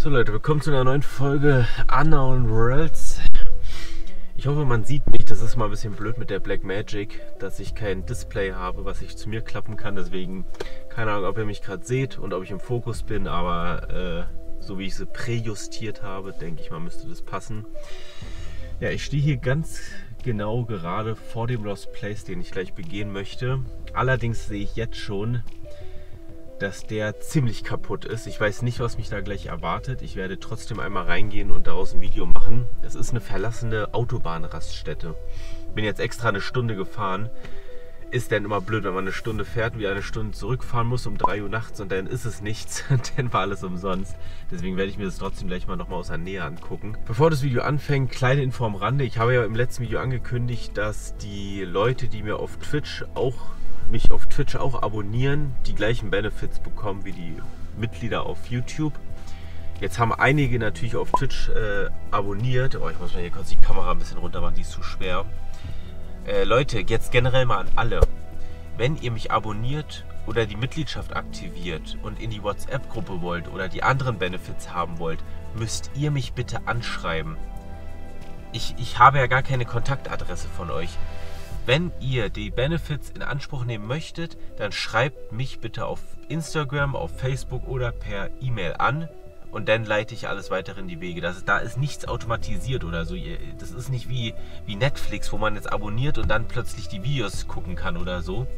So Leute, willkommen zu einer neuen Folge Unknown Worlds. Ich hoffe, man sieht mich. Das ist mal ein bisschen blöd mit der Blackmagic, dass ich kein Display habe, was ich zu mir klappen kann. Deswegen, keine Ahnung, ob ihr mich gerade seht und ob ich im Fokus bin, aber so wie ich sie präjustiert habe, denke ich mal, müsste das passen. Ja, ich stehe hier ganz genau gerade vor dem Lost Place, den ich gleich begehen möchte. Allerdings sehe ich jetzt schon, dass der ziemlich kaputt ist. Ich weiß nicht, was mich da gleich erwartet. Ich werde trotzdem einmal reingehen und daraus ein Video machen. Es ist eine verlassene Autobahnraststätte. Bin jetzt extra eine Stunde gefahren. Ist dann immer blöd, wenn man eine Stunde fährt und wieder eine Stunde zurückfahren muss um 3 Uhr nachts und dann ist es nichts und dann war alles umsonst. Deswegen werde ich mir das trotzdem gleich mal nochmal aus der Nähe angucken. Bevor das Video anfängt, kleine Info am Rande. Ich habe ja im letzten Video angekündigt, dass die Leute, die mich auf Twitch auch abonnieren, die gleichen Benefits bekommen wie die Mitglieder auf YouTube. Jetzt haben einige natürlich auf Twitch abonniert. Oh, ich muss mal hier kurz die Kamera ein bisschen runter machen, die ist zu schwer. Leute, jetzt generell mal an alle. Wenn ihr mich abonniert oder die Mitgliedschaft aktiviert und in die WhatsApp-Gruppe wollt oder die anderen Benefits haben wollt, müsst ihr mich bitte anschreiben. Ich habe ja gar keine Kontaktadresse von euch. Wenn ihr die Benefits in Anspruch nehmen möchtet, dann schreibt mich bitte auf Instagram, auf Facebook oder per E-Mail an und dann leite ich alles weitere in die Wege. Da ist nichts automatisiert oder so. Das ist nicht wie Netflix, wo man jetzt abonniert und dann plötzlich die Videos gucken kann oder so.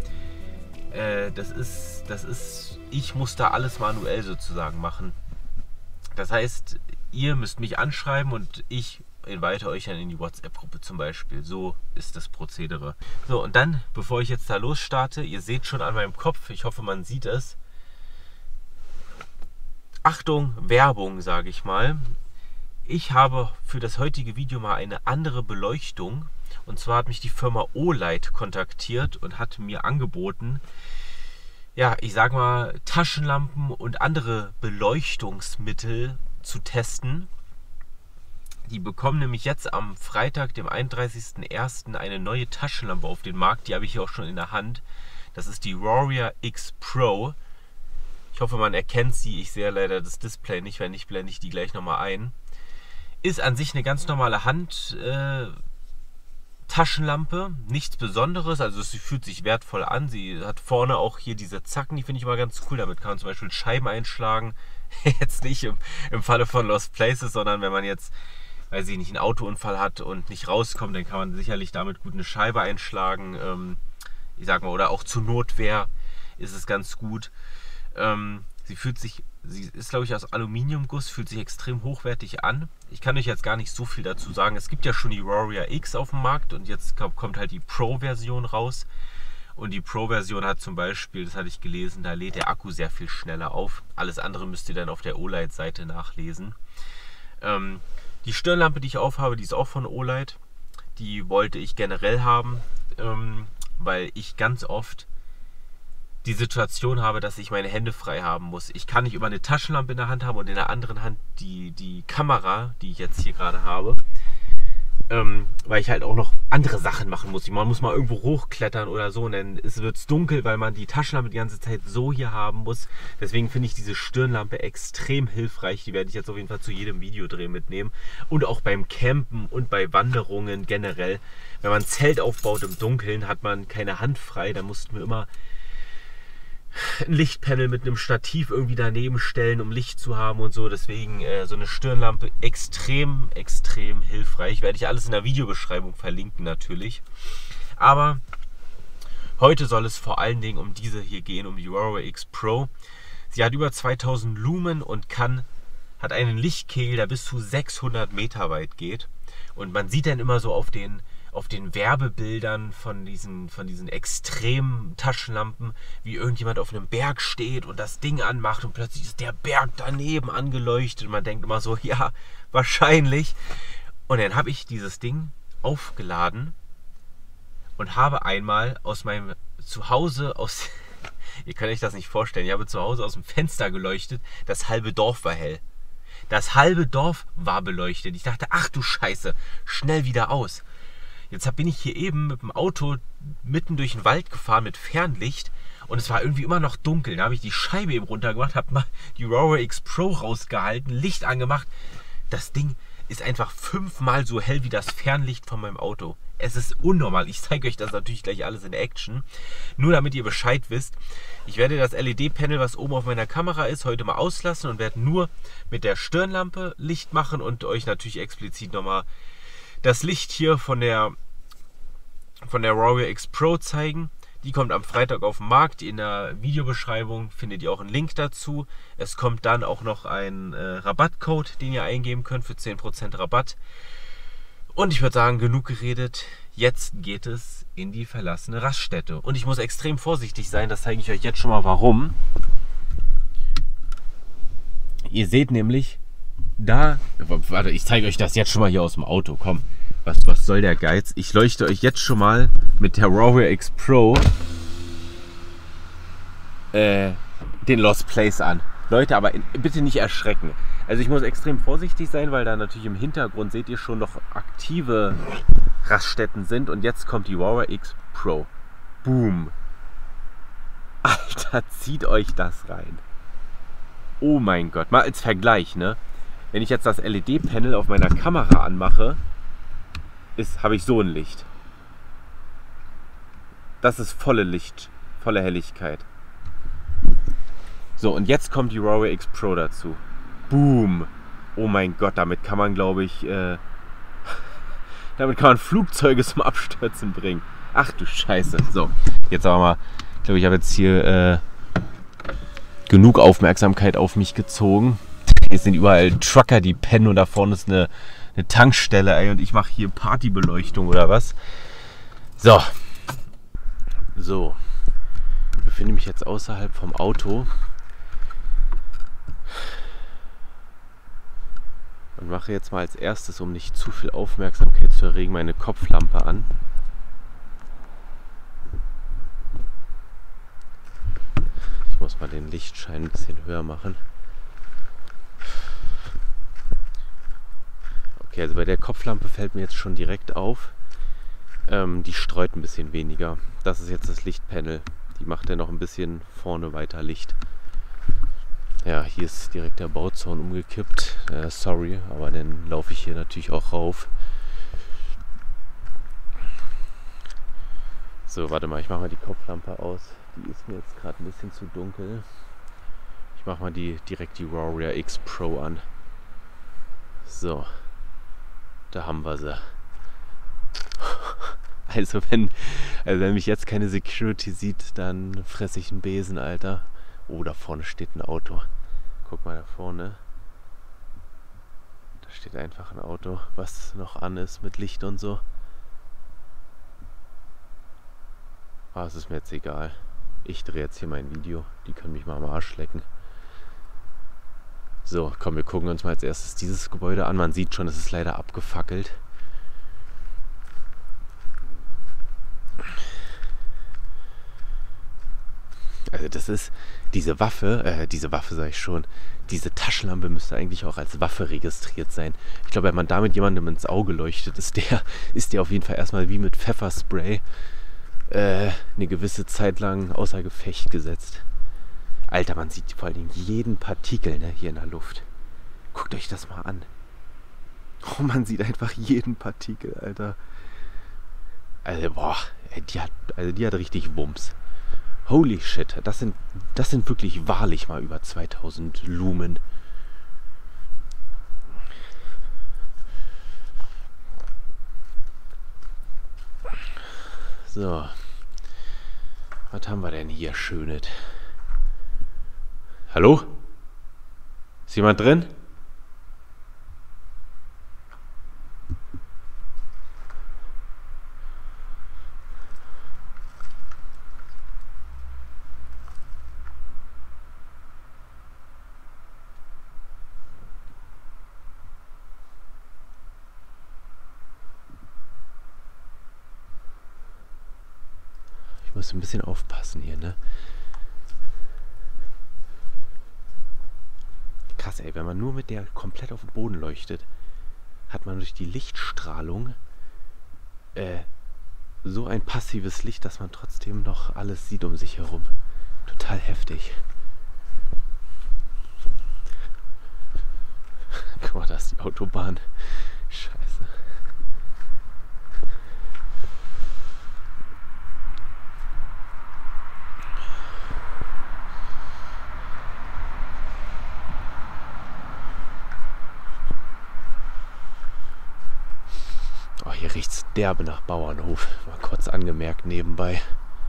Ich muss da alles manuell sozusagen machen. Das heißt, ihr müsst mich anschreiben und ich invite euch dann in die WhatsApp-Gruppe zum Beispiel. So ist das Prozedere. So, und dann, bevor ich jetzt da losstarte, ihr seht schon an meinem Kopf, ich hoffe, man sieht es. Achtung, Werbung, sage ich mal. Ich habe für das heutige Video mal eine andere Beleuchtung. Und zwar hat mich die Firma Olight kontaktiert und hat mir angeboten, ja, ich sag mal, Taschenlampen und andere Beleuchtungsmittel zu testen. Die bekommen nämlich jetzt am Freitag, dem 31.01. eine neue Taschenlampe auf den Markt. Die habe ich hier auch schon in der Hand. Das ist die Roria X Pro. Ich hoffe, man erkennt sie. Ich sehe leider das Display nicht. Wenn nicht, blende ich die gleich nochmal ein. Ist an sich eine ganz normale Taschenlampe. Nichts Besonderes. Also sie fühlt sich wertvoll an. Sie hat vorne auch hier diese Zacken. Die finde ich immer ganz cool. Damit kann man zum Beispiel Scheiben einschlagen. Jetzt nicht im Falle von Lost Places, sondern wenn man jetzt, weil sie nicht einen Autounfall hat und nicht rauskommt, dann kann man sicherlich damit gut eine Scheibe einschlagen. Ich sag mal, oder auch zur Notwehr ist es ganz gut. Sie ist, glaube ich, aus Aluminiumguss, fühlt sich extrem hochwertig an. Ich kann euch jetzt gar nicht so viel dazu sagen. Es gibt ja schon die Roria X auf dem Markt und jetzt kommt halt die Pro-Version raus. Und die Pro-Version hat zum Beispiel, das hatte ich gelesen, da lädt der Akku sehr viel schneller auf. Alles andere müsst ihr dann auf der Olight-Seite nachlesen. Die Stirnlampe, die ich aufhabe, die ist auch von Olight. Die wollte ich generell haben, weil ich ganz oft die Situation habe, dass ich meine Hände frei haben muss. Ich kann nicht immer eine Taschenlampe in der Hand haben und in der anderen Hand die Kamera, die ich jetzt hier gerade habe. Weil ich halt auch noch andere Sachen machen muss. Man muss mal irgendwo hochklettern oder so und dann wird es dunkel, weil man die Taschenlampe die ganze Zeit so hier haben muss. Deswegen finde ich diese Stirnlampe extrem hilfreich. Die werde ich jetzt auf jeden Fall zu jedem Videodreh mitnehmen. Und auch beim Campen und bei Wanderungen generell. Wenn man ein Zelt aufbaut im Dunkeln, hat man keine Hand frei. Da mussten wir immer ein Lichtpanel mit einem Stativ irgendwie daneben stellen, um Licht zu haben und so. Deswegen so eine Stirnlampe extrem, extrem hilfreich. Werde ich alles in der Videobeschreibung verlinken natürlich. Aber heute soll es vor allen Dingen um diese hier gehen, um die Roria X Pro. Sie hat über 2000 Lumen und hat einen Lichtkegel, der bis zu 600 Meter weit geht. Und man sieht dann immer so auf den Werbebildern von diesen extremen Taschenlampen, wie irgendjemand auf einem Berg steht und das Ding anmacht und plötzlich ist der Berg daneben angeleuchtet und man denkt immer so, ja, wahrscheinlich. Und dann habe ich dieses Ding aufgeladen und habe einmal aus meinem Zuhause, ihr könnt euch das nicht vorstellen, ich habe zu Hause aus dem Fenster geleuchtet, das halbe Dorf war hell. Das halbe Dorf war beleuchtet. Ich dachte, ach du Scheiße, schnell wieder aus. Jetzt bin ich hier eben mit dem Auto mitten durch den Wald gefahren mit Fernlicht Und es war irgendwie immer noch dunkel. Da habe ich die Scheibe eben runtergemacht, habe mal die Rover X Pro rausgehalten, Licht angemacht. Das Ding ist einfach 5-mal so hell wie das Fernlicht von meinem Auto. Es ist unnormal. Ich zeige euch das natürlich gleich alles in Action. Nur damit ihr Bescheid wisst. Ich werde das LED-Panel, was oben auf meiner Kamera ist, heute mal auslassen und werde nur mit der Stirnlampe Licht machen und euch natürlich explizit nochmal das Licht hier von der Rover X Pro zeigen. Die kommt am Freitag auf den Markt. In der Videobeschreibung findet ihr auch einen Link dazu. Es kommt dann auch noch ein Rabattcode, den ihr eingeben könnt für 10% Rabatt. Und ich würde sagen, genug geredet. Jetzt geht es in die verlassene Raststätte. Und ich muss extrem vorsichtig sein, das zeige ich euch jetzt schon mal warum. Ihr seht nämlich da, warte, ich zeige euch das jetzt schon mal hier aus dem Auto, komm. Was soll der Geiz? Ich leuchte euch jetzt schon mal mit der Rover X Pro den Lost Place an. Leute, aber bitte nicht erschrecken. Also ich muss extrem vorsichtig sein, weil da natürlich im Hintergrund, seht ihr schon, noch aktive Raststätten sind. Und jetzt kommt die Rover X Pro. Boom. Alter, zieht euch das rein. Oh mein Gott. Mal als Vergleich, ne? Wenn ich jetzt das LED-Panel auf meiner Kamera anmache, habe ich so ein Licht. Das ist volle Licht, volle Helligkeit. So, und jetzt kommt die Rover X Pro dazu. Boom! Oh mein Gott, damit kann man, glaube ich, damit kann man Flugzeuge zum Abstürzen bringen. Ach du Scheiße. So, jetzt aber mal, ich glaube, ich habe jetzt hier genug Aufmerksamkeit auf mich gezogen. Hier sind überall Trucker, die pennen und da vorne ist eine Tankstelle, ey, und ich mache hier Partybeleuchtung oder was. So. Ich befinde mich jetzt außerhalb vom Auto und mache jetzt mal als erstes, um nicht zu viel Aufmerksamkeit zu erregen, meine Kopflampe an. Ich muss mal den Lichtschein ein bisschen höher machen. Okay, also bei der Kopflampe fällt mir jetzt schon direkt auf, die streut ein bisschen weniger. Das ist jetzt das Lichtpanel. Die macht ja noch ein bisschen vorne weiter Licht. Ja, hier ist direkt der Bauzaun umgekippt. Sorry, aber dann laufe ich hier natürlich auch rauf. So, warte mal, ich mache mal die Kopflampe aus. Die ist mir jetzt gerade ein bisschen zu dunkel. Ich mache mal direkt die Rover X Pro an. So. Da haben wir sie. Also wenn mich jetzt keine Security sieht, dann fresse ich einen Besen, Alter. Oh, da vorne steht ein Auto. Guck mal da vorne. Da steht einfach ein Auto, was noch an ist mit Licht und so. Ah, es ist mir jetzt egal. Ich drehe jetzt hier mein Video. Die können mich mal am Arsch lecken. So, komm, wir gucken uns mal als erstes dieses Gebäude an. Man sieht schon, es ist leider abgefackelt. Also das ist diese Waffe sage ich schon, diese Taschenlampe müsste eigentlich auch als Waffe registriert sein. Ich glaube, wenn man damit jemandem ins Auge leuchtet, ist der auf jeden Fall erstmal wie mit Pfefferspray eine gewisse Zeit lang außer Gefecht gesetzt. Alter, man sieht vor allem jeden Partikel, ne, hier in der Luft. Guckt euch das mal an. Oh, man sieht einfach jeden Partikel, Alter. Also, boah, die hat richtig Wumms. Holy shit, das sind wirklich wahrlich mal über 2000 Lumen. So. Was haben wir denn hier Schönes? Hallo? Ist jemand drin? Ich muss ein bisschen aufpassen hier, ne? Krass, ey, wenn man nur mit der komplett auf den Boden leuchtet, hat man durch die Lichtstrahlung so ein passives Licht, dass man trotzdem noch alles sieht um sich herum. Total heftig. Guck mal, da ist die Autobahn. Scheiße. Oh, hier riecht's derbe nach Bauernhof. Mal kurz angemerkt nebenbei.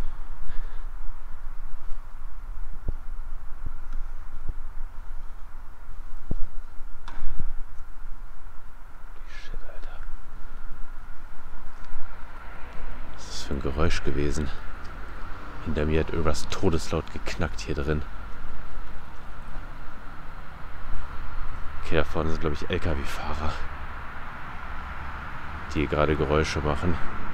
Shit, Alter. Was ist das für ein Geräusch gewesen? Hinter mir hat irgendwas todeslaut geknackt hier drin. Okay, da vorne sind, glaube ich, LKW-Fahrer, die hier gerade Geräusche machen.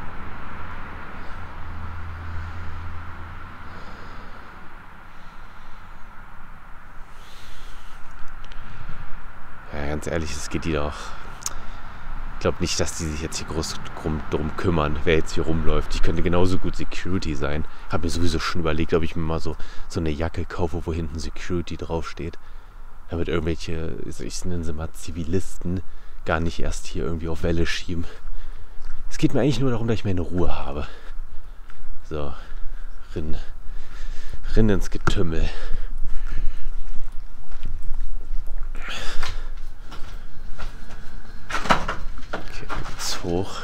Ja, ganz ehrlich, es geht die doch. Ich glaube nicht, dass die sich jetzt hier groß drum kümmern, wer jetzt hier rumläuft. Ich könnte genauso gut Security sein. Habe mir sowieso schon überlegt, ob ich mir mal so eine Jacke kaufe, wo hinten Security draufsteht. Damit irgendwelche, ich nenne sie mal Zivilisten, gar nicht erst hier irgendwie auf Welle schieben. Es geht mir eigentlich nur darum, dass ich meine Ruhe habe. So, rinn ins Getümmel. Okay, da geht's hoch.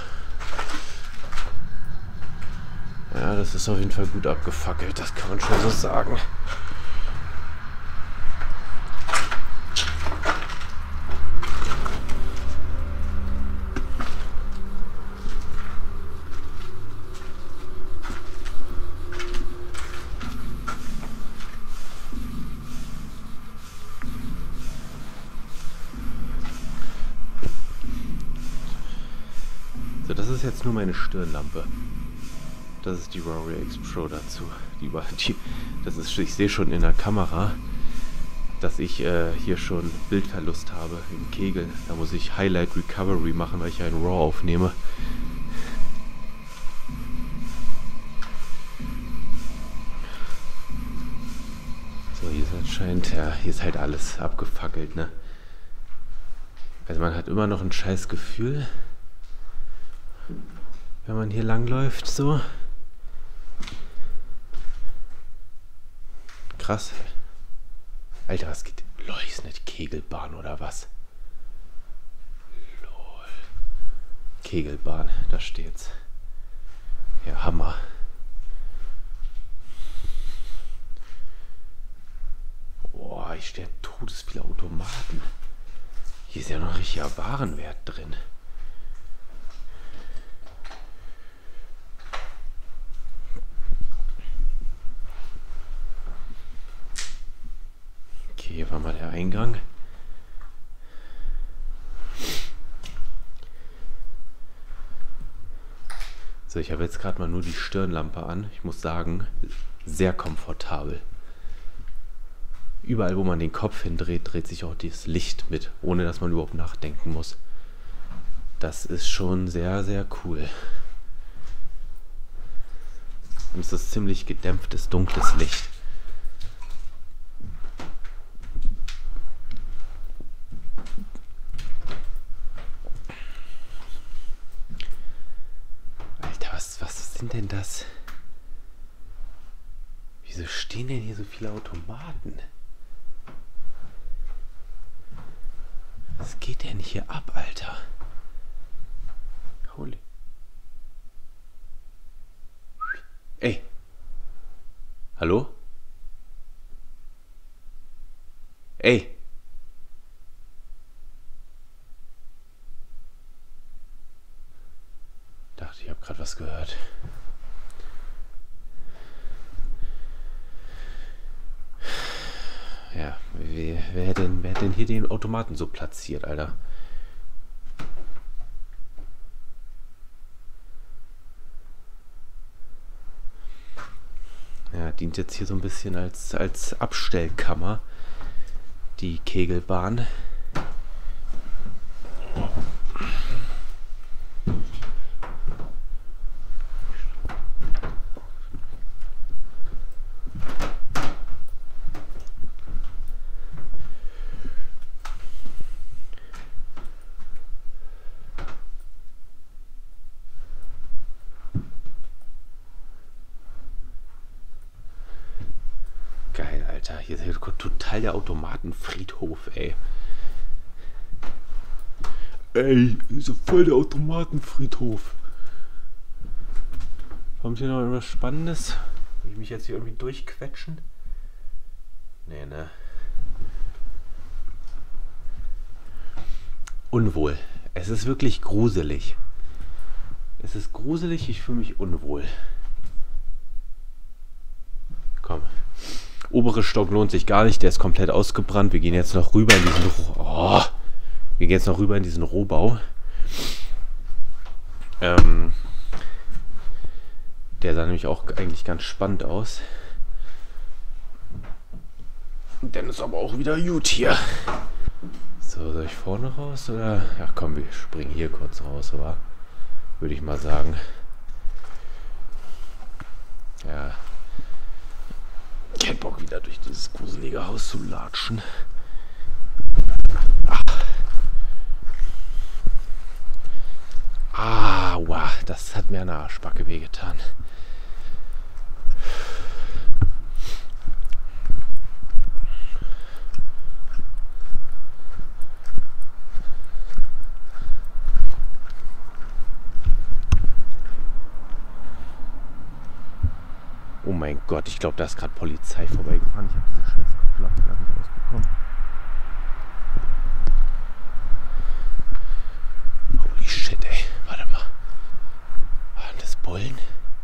Ja, das ist auf jeden Fall gut abgefackelt, das kann man schon so sagen. So, das ist jetzt nur meine Stirnlampe. Das ist die Rory X Pro dazu. Ich sehe schon in der Kamera, dass ich hier schon Bildverlust habe im Kegel. Da muss ich Highlight Recovery machen, weil ich einen RAW aufnehme. So, hier ist anscheinend, ja, hier ist halt alles abgefackelt, ne? Also man hat immer noch ein scheiß Gefühl, wenn man hier langläuft, so. Krass. Alter, was geht? Lol, ist nicht Kegelbahn oder was? Lol. Kegelbahn, da steht's. Ja, Hammer. Boah, ich stehe todesviele Automaten. Hier ist ja noch richtiger Warenwert drin. Okay, hier war mal der Eingang. So, ich habe jetzt gerade mal nur die Stirnlampe an. Ich muss sagen, sehr komfortabel. Überall, wo man den Kopf hindreht, dreht sich auch das Licht mit, ohne dass man überhaupt nachdenken muss. Das ist schon sehr, sehr cool. Und es ist ziemlich gedämpftes, dunkles Licht. Alter, was sind denn das? Wieso stehen denn hier so viele Automaten? Was geht denn hier ab, Alter? Holy. Ey. Hallo? Ey. Dachte, ich habe gerade was gehört. Ja, wer hat denn hier den Automaten so platziert, Alter? Ja, dient jetzt hier so ein bisschen als Abstellkammer, die Kegelbahn. Alter, hier ist total der Automatenfriedhof, ey. Ey, ist so voll der Automatenfriedhof. Kommt hier noch irgendwas Spannendes? Will ich mich jetzt hier irgendwie durchquetschen? Nee, ne? Unwohl. Es ist wirklich gruselig. Es ist gruselig, ich fühle mich unwohl. Komm. Obere Stock lohnt sich gar nicht, der ist komplett ausgebrannt. Wir gehen jetzt noch rüber in diesen Rohbau. Der sah nämlich auch eigentlich ganz spannend aus. Dann ist aber auch wieder gut hier. So, soll ich vorne raus oder? Ja komm, wir springen hier kurz raus, aber würde ich mal sagen. Ja. Kein Bock wieder durch dieses gruselige Haus zu latschen. Aua, das hat mir an der Arschbacke wehgetan. Oh mein Gott, ich glaube, da ist gerade Polizei vorbeigefahren. Ich habe diese scheiß Kopflampe gar nicht ausbekommen. Holy shit, ey. Warte mal. Waren das Bullen?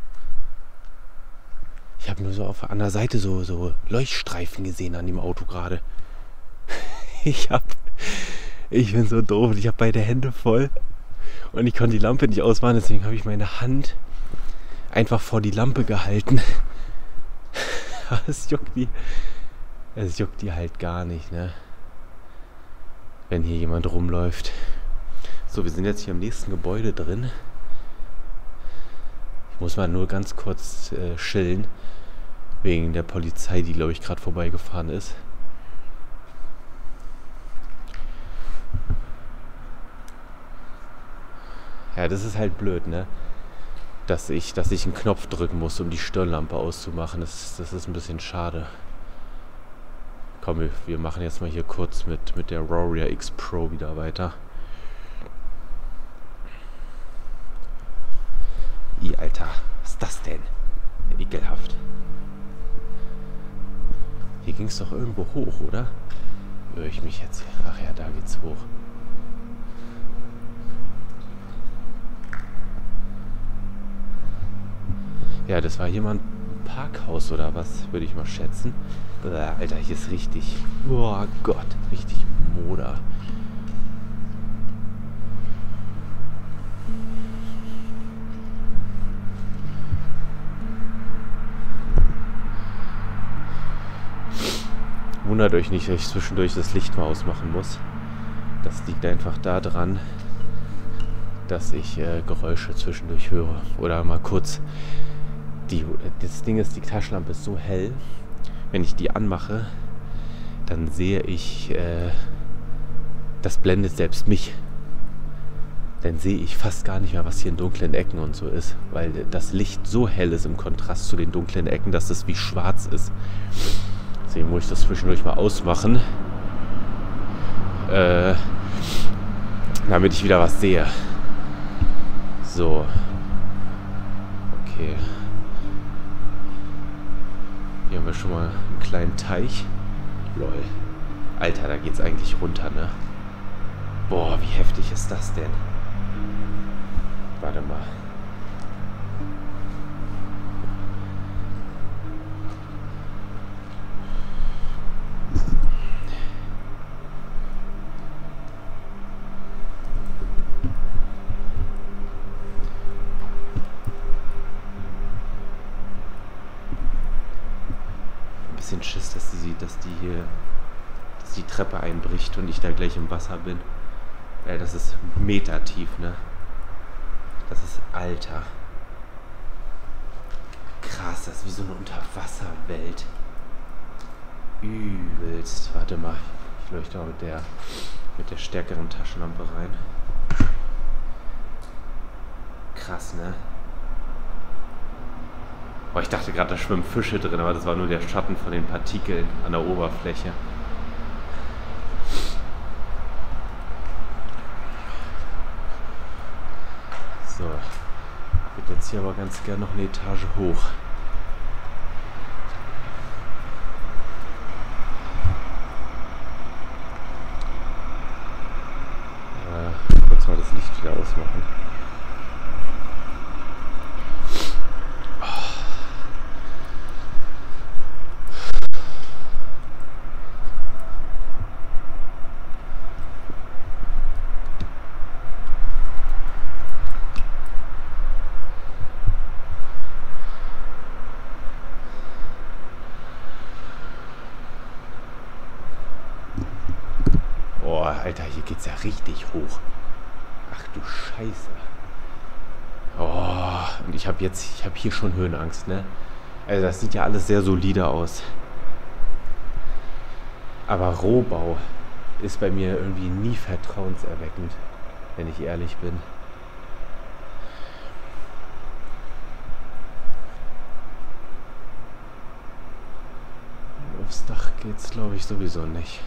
Ich habe nur so an der Seite so Leuchtstreifen gesehen an dem Auto gerade. Ich bin so doof. Ich habe beide Hände voll. Und ich konnte die Lampe nicht ausmachen. Deswegen habe ich meine Hand einfach vor die Lampe gehalten. Es juckt die halt gar nicht, ne? Wenn hier jemand rumläuft. So, wir sind jetzt hier im nächsten Gebäude drin. Ich muss mal nur ganz kurz chillen. Wegen der Polizei, die, glaube ich, gerade vorbeigefahren ist. Ja, das ist halt blöd, ne? Dass ich einen Knopf drücken muss, um die Stirnlampe auszumachen. Das ist ein bisschen schade. Komm, wir machen jetzt mal hier kurz mit der Warrior X Pro wieder weiter. Alter, was ist das denn? Ekelhaft. Hier ging es doch irgendwo hoch, oder? Irre ich mich jetzt hier? Ach ja, da geht's hoch. Ja, das war hier mal ein Parkhaus oder was, würde ich mal schätzen. Alter, hier ist richtig... Oh Gott, richtig Moder. Wundert euch nicht, dass ich zwischendurch das Licht mal ausmachen muss. Das liegt einfach daran, dass ich Geräusche zwischendurch höre. Oder mal kurz... Das Ding ist, die Taschenlampe ist so hell, wenn ich die anmache, dann sehe ich, das blendet selbst mich. Dann sehe ich fast gar nicht mehr, was hier in dunklen Ecken und so ist, weil das Licht so hell ist im Kontrast zu den dunklen Ecken, dass es wie schwarz ist. Deswegen muss ich das zwischendurch mal ausmachen, damit ich wieder was sehe. So. Okay. Hier haben wir schon mal einen kleinen Teich. Lol. Alter, da geht's eigentlich runter, ne? Boah, wie heftig ist das denn? Warte mal. Bisschen Schiss, dass die Treppe einbricht und ich da gleich im Wasser bin. Ja, das ist metertief, ne? Das ist Alter. Krass, das ist wie so eine Unterwasserwelt. Übelst. Warte mal, ich leuchte mal mit der stärkeren Taschenlampe rein. Krass, ne? Oh, ich dachte gerade, da schwimmen Fische drin, aber das war nur der Schatten von den Partikeln an der Oberfläche. So, ich würde jetzt hier aber ganz gerne noch eine Etage hoch. Kurz mal das Licht wieder ausmachen. Oh, Alter, hier geht's ja richtig hoch. Ach du Scheiße. Oh, und ich habe hier schon Höhenangst, ne? Also das sieht ja alles sehr solide aus. Aber Rohbau ist bei mir irgendwie nie vertrauenserweckend, wenn ich ehrlich bin. Aufs Dach geht's, glaube ich, sowieso nicht.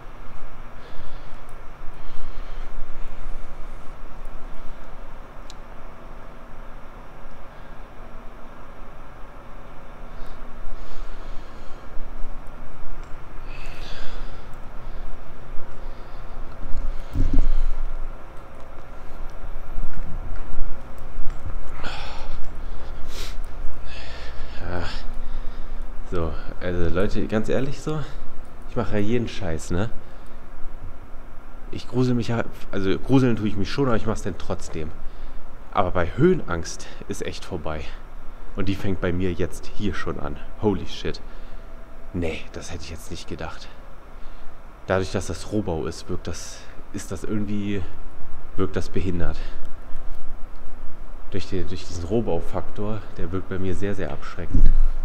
So, also Leute, ganz ehrlich so, ich mache ja jeden Scheiß, ne? Ich grusel mich ja, also gruseln tue ich mich schon, aber ich mache es dann trotzdem. Aber bei Höhenangst ist echt vorbei. Und die fängt bei mir jetzt hier schon an. Holy shit. Nee, das hätte ich jetzt nicht gedacht. Dadurch, dass das Rohbau ist, wirkt das behindert. Durch diesen Rohbaufaktor, der wirkt bei mir sehr, sehr abschreckend.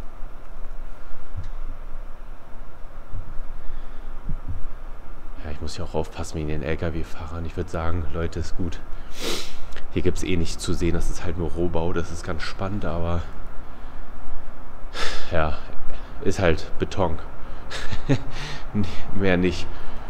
Ja, ich muss ja auch aufpassen wegen den LKW-Fahrern. Ich würde sagen, Leute, ist gut. Hier gibt es eh nichts zu sehen, das ist halt nur Rohbau, das ist ganz spannend, aber ja, ist halt Beton. Mehr nicht.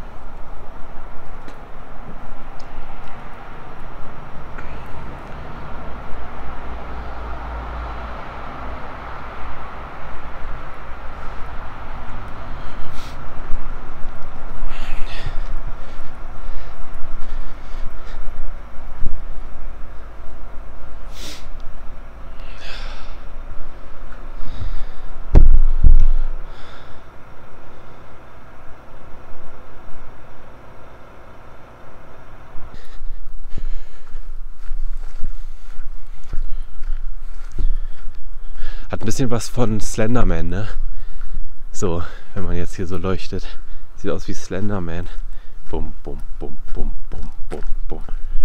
Hat ein bisschen was von Slenderman, ne? So, wenn man jetzt hier so leuchtet. Sieht aus wie Slenderman. Bum, bum, bum, bum, bum, bum, bum.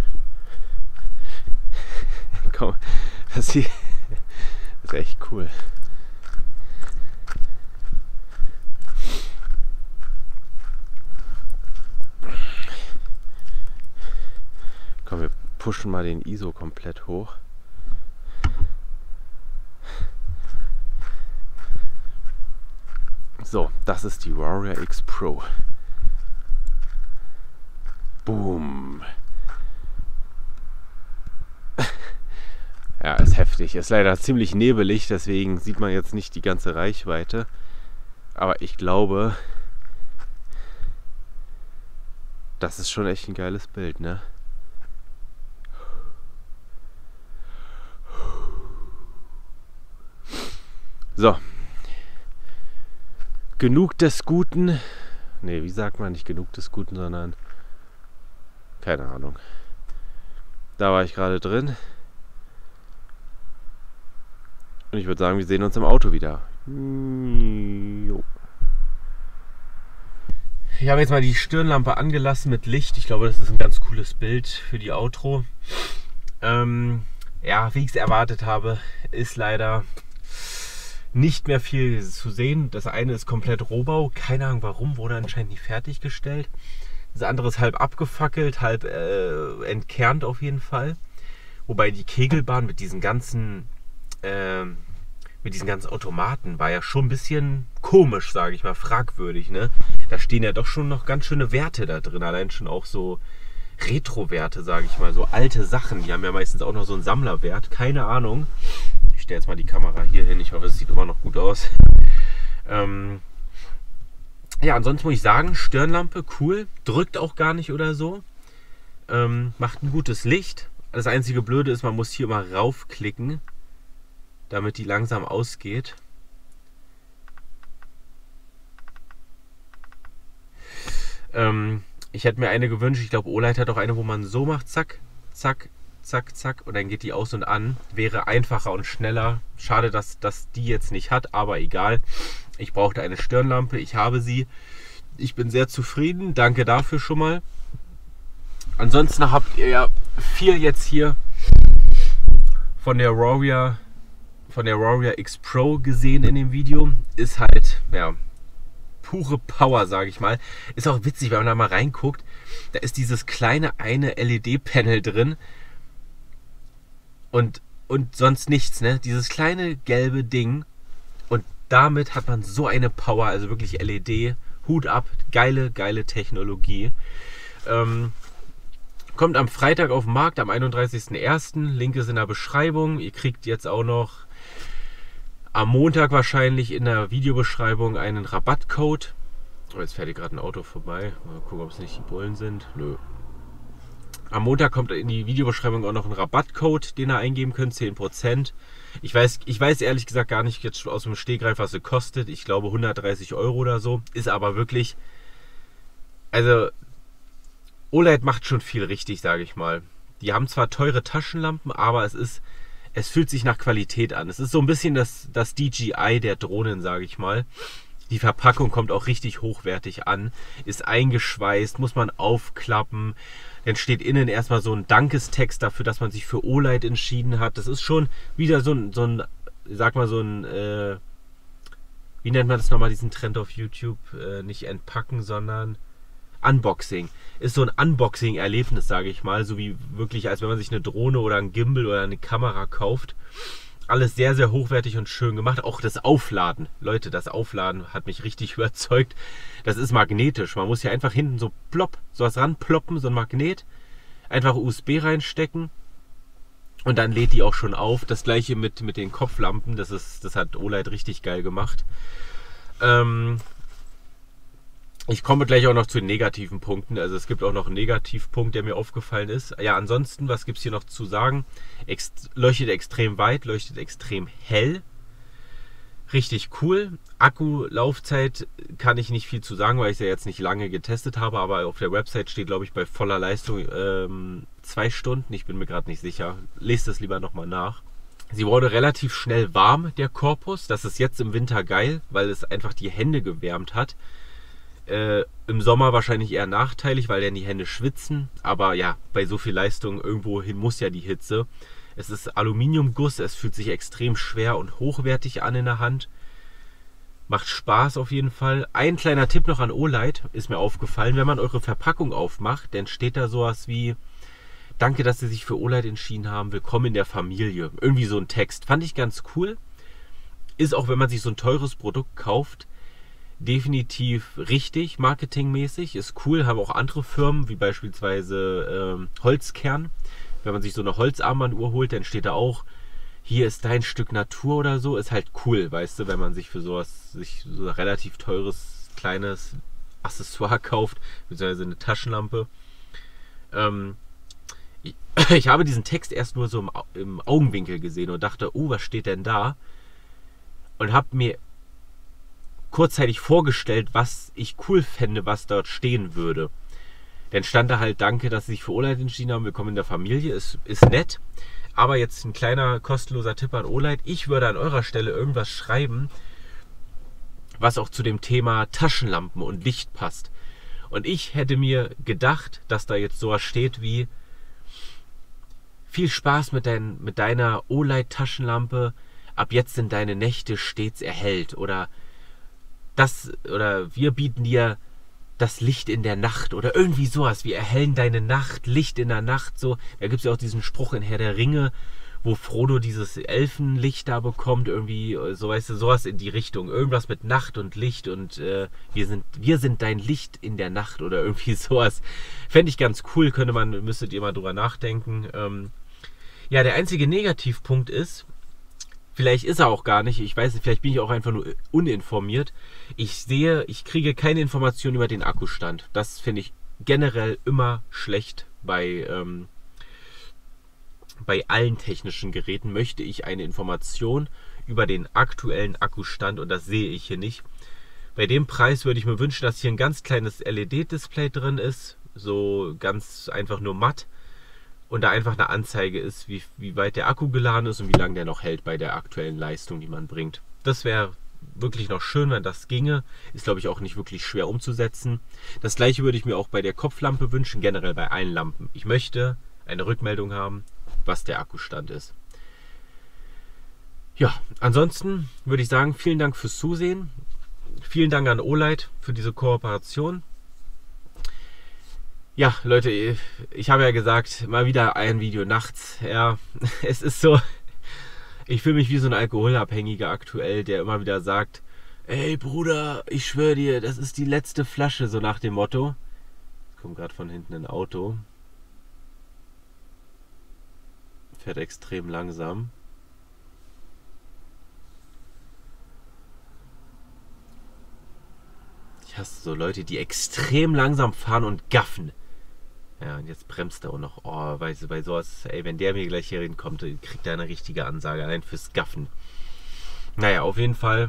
Komm, das hier ist echt cool. Komm, wir pushen mal den ISO komplett hoch. So, das ist die Warrior X Pro. Boom. Ja, ist heftig. Ist leider ziemlich nebelig, deswegen sieht man jetzt nicht die ganze Reichweite. Aber ich glaube, das ist schon echt ein geiles Bild, ne? So. Genug des Guten. Ne, wie sagt man nicht genug des Guten, sondern keine Ahnung. Da war ich gerade drin. Und ich würde sagen, wir sehen uns im Auto wieder. Jo. Ich habe jetzt mal die Stirnlampe angelassen mit Licht. Ich glaube, das ist ein ganz cooles Bild für die Outro. Ja, wie ich es erwartet habe, ist leider nicht mehr viel zu sehen. Das eine ist komplett Rohbau. Keine Ahnung warum, wurde anscheinend nicht fertiggestellt. Das andere ist halb abgefackelt, halb entkernt auf jeden Fall. Wobei die Kegelbahn mit diesen ganzen mit diesen ganzen Automaten war ja schon ein bisschen komisch, sage ich mal, fragwürdig, ne? Da stehen ja doch schon noch ganz schöne Werte da drin, allein schon auch so Retro-Werte, sage ich mal, so alte Sachen, die haben ja meistens auch noch so einen Sammlerwert, keine Ahnung. Ich stelle jetzt mal die Kamera hier hin, ich hoffe, es sieht immer noch gut aus. Ja, ansonsten muss ich sagen, Stirnlampe, cool, drückt auch gar nicht oder so, macht ein gutes Licht. Das einzige Blöde ist, man muss hier immer raufklicken, damit die langsam ausgeht. Ich hätte mir eine gewünscht, ich glaube Olight hat auch eine, wo man so macht, zack, zack, zack, zack und dann geht die aus und an. Wäre einfacher und schneller. Schade, dass das die jetzt nicht hat, aber egal. Ich brauchte eine Stirnlampe, ich habe sie. Ich bin sehr zufrieden, danke dafür schon mal. Ansonsten habt ihr ja viel jetzt hier von der Warrior X Pro gesehen in dem Video. Ist halt, ja, pure Power, sage ich mal. Ist auch witzig, wenn man da mal reinguckt. Da ist dieses kleine eine LED-Panel drin und sonst nichts, ne? Dieses kleine gelbe Ding und damit hat man so eine Power, also wirklich LED, Hut ab, geile Technologie. Kommt am Freitag auf den Markt, am 31.01. Link ist in der Beschreibung. Ihr kriegt jetzt auch noch am Montag wahrscheinlich in der Videobeschreibung einen Rabattcode. Oh, jetzt fährt hier gerade ein Auto vorbei. Mal gucken, ob es nicht die Bullen sind. Nö. Am Montag kommt in die Videobeschreibung auch noch ein Rabattcode, den ihr eingeben könnt, 10%. Ich weiß ehrlich gesagt gar nicht jetzt aus dem Stegreif, was sie kostet. Ich glaube 130 € oder so. Ist aber wirklich, also Olight macht schon viel richtig, sage ich mal. Die haben zwar teure Taschenlampen, aber es fühlt sich nach Qualität an. Es ist so ein bisschen das DJI der Drohnen, sage ich mal. Die Verpackung kommt auch richtig hochwertig an, ist eingeschweißt, muss man aufklappen. Dann steht innen erstmal so ein Dankestext dafür, dass man sich für Olight entschieden hat. Das ist schon wieder so ein sag mal so ein, wie nennt man das nochmal, diesen Trend auf YouTube? Nicht entpacken, sondern Unboxing. Ist so ein Unboxing-Erlebnis, sage ich mal. So wie wirklich, als wenn man sich eine Drohne oder ein Gimbal oder eine Kamera kauft. Alles sehr, sehr hochwertig und schön gemacht. Auch das Aufladen. Leute, das Aufladen hat mich richtig überzeugt. Das ist magnetisch. Man muss hier einfach hinten so plopp, sowas ranploppen, so ein Magnet. Einfach USB reinstecken. Und dann lädt die auch schon auf. Das gleiche mit den Kopflampen. Das hat Olight richtig geil gemacht. Ich komme gleich auch noch zu den negativen Punkten. Also es gibt auch noch einen Negativpunkt, der mir aufgefallen ist. Ja, ansonsten, was gibt es hier noch zu sagen? Leuchtet extrem weit, leuchtet extrem hell. Richtig cool. Akkulaufzeit kann ich nicht viel zu sagen, weil ich es ja jetzt nicht lange getestet habe. Aber auf der Website steht, glaube ich, bei voller Leistung 2 Stunden. Ich bin mir gerade nicht sicher. Lest es lieber nochmal nach. Sie wurde relativ schnell warm, der Korpus. Das ist jetzt im Winter geil, weil es einfach die Hände gewärmt hat. Im Sommer wahrscheinlich eher nachteilig, weil dann die Hände schwitzen. Aber ja, bei so viel Leistung irgendwohin muss ja die Hitze. Es ist Aluminiumguss, es fühlt sich extrem schwer und hochwertig an in der Hand. Macht Spaß auf jeden Fall. Ein kleiner Tipp noch an Olight ist mir aufgefallen. Wenn man eure Verpackung aufmacht, dann steht da sowas wie: Danke, dass Sie sich für Olight entschieden haben. Willkommen in der Familie. Irgendwie so ein Text. Fand ich ganz cool. Ist auch, wenn man sich so ein teures Produkt kauft, definitiv richtig, marketingmäßig, ist cool, haben auch andere Firmen, wie beispielsweise Holzkern. Wenn man sich so eine Holzarmbanduhr holt, dann steht da auch, hier ist dein Stück Natur oder so, ist halt cool, weißt du, wenn man sich für sowas, so ein relativ teures, kleines Accessoire kauft, beziehungsweise eine Taschenlampe. Ich habe diesen Text erst nur so im Augenwinkel gesehen und dachte, oh, was steht denn da? Und habe mir kurzzeitig vorgestellt, was ich cool fände, was dort stehen würde. Dann stand da halt: Danke, dass Sie sich für Olight entschieden haben, willkommen in der Familie. Ist nett. Aber jetzt ein kleiner kostenloser Tipp an Olight. Ich würde an eurer Stelle irgendwas schreiben, was auch zu dem Thema Taschenlampen und Licht passt. Und ich hätte mir gedacht, dass da jetzt sowas steht wie: Viel Spaß mit deiner Olight-Taschenlampe. Ab jetzt sind deine Nächte stets erhellt. Oder wir bieten dir das Licht in der Nacht oder irgendwie sowas. Wir erhellen deine Nacht, Licht in der Nacht. So, da gibt es ja auch diesen Spruch in Herr der Ringe, wo Frodo dieses Elfenlicht da bekommt, irgendwie, so weißt du, sowas in die Richtung. Irgendwas mit Nacht und Licht und wir sind dein Licht in der Nacht oder irgendwie sowas. Fände ich ganz cool, müsstet ihr mal drüber nachdenken. Ja, der einzige Negativpunkt ist, vielleicht ist er auch gar nicht, ich weiß nicht, vielleicht bin ich auch einfach nur uninformiert. Ich kriege keine Informationen über den Akkustand. Das finde ich generell immer schlecht bei allen technischen Geräten möchte ich eine Information über den aktuellen Akkustand und das sehe ich hier nicht. Bei dem Preis würde ich mir wünschen, dass hier ein ganz kleines LED-Display drin ist, so ganz einfach nur matt und da einfach eine Anzeige ist, wie weit der Akku geladen ist und wie lange der noch hält bei der aktuellen Leistung, die man bringt. Das wäre wirklich noch schön, wenn das ginge. Ist, glaube ich, auch nicht wirklich schwer umzusetzen. Das gleiche würde ich mir auch bei der Kopflampe wünschen, generell bei allen Lampen. Ich möchte eine Rückmeldung haben, was der Akkustand ist. Ja, ansonsten würde ich sagen, vielen Dank fürs Zusehen. Vielen Dank an Olight für diese Kooperation. Ja, Leute, ich habe ja gesagt, mal wieder ein Video nachts. Ja, es ist so, ich fühle mich wie so ein Alkoholabhängiger aktuell, der immer wieder sagt, ey Bruder, ich schwöre dir, das ist die letzte Flasche, so nach dem Motto. Es kommt gerade von hinten ein Auto. Fährt extrem langsam. Ich hasse so Leute, die extrem langsam fahren und gaffen. Ja, und jetzt bremst er auch noch. Oh, weißt du, bei sowas, ey, wenn der mir gleich hier hinkommt, kriegt er eine richtige Ansage, allein fürs Gaffen. Naja, auf jeden Fall.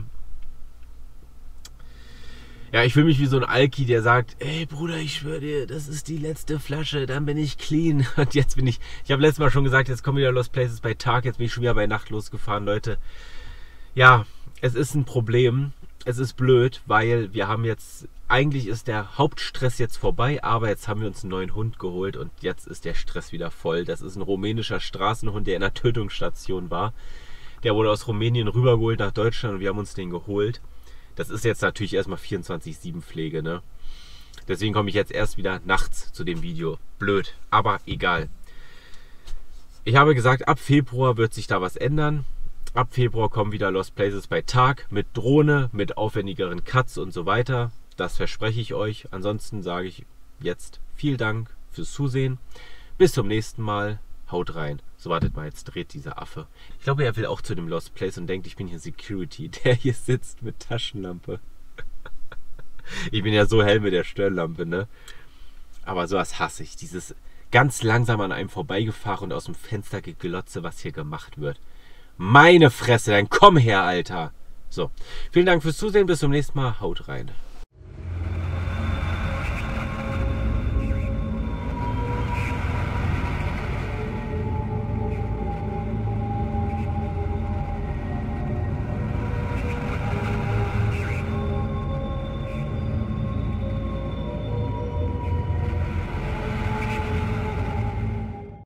Ja, ich fühle mich wie so ein Alki, der sagt, ey Bruder, ich schwöre dir, das ist die letzte Flasche, dann bin ich clean. Und jetzt bin ich habe letztes Mal schon gesagt, jetzt kommen wieder Lost Places bei Tag, jetzt bin ich schon wieder bei Nacht losgefahren, Leute. Ja, es ist ein Problem. Es ist blöd, weil wir haben jetzt, eigentlich ist der Hauptstress jetzt vorbei, aber jetzt haben wir uns einen neuen Hund geholt und jetzt ist der Stress wieder voll. Das ist ein rumänischer Straßenhund, der in der Tötungsstation war. Der wurde aus Rumänien rübergeholt nach Deutschland und wir haben uns den geholt. Das ist jetzt natürlich erstmal 24/7 Pflege, ne? Deswegen komme ich jetzt erst wieder nachts zu dem Video. Blöd, aber egal. Ich habe gesagt, ab Februar wird sich da was ändern. Ab Februar kommen wieder Lost Places bei Tag mit Drohne, mit aufwendigeren Cuts und so weiter. Das verspreche ich euch. Ansonsten sage ich jetzt vielen Dank fürs Zusehen. Bis zum nächsten Mal. Haut rein. So, wartet mal, jetzt dreht dieser Affe. Ich glaube, er will auch zu dem Lost Place und denkt, ich bin hier Security, der hier sitzt mit Taschenlampe. Ich bin ja so hell mit der Stirnlampe, ne? Aber sowas hasse ich. Dieses ganz langsam an einem vorbeigefahren und aus dem Fenster geglotze, was hier gemacht wird. Meine Fresse, dann komm her, Alter. So, vielen Dank fürs Zusehen. Bis zum nächsten Mal. Haut rein.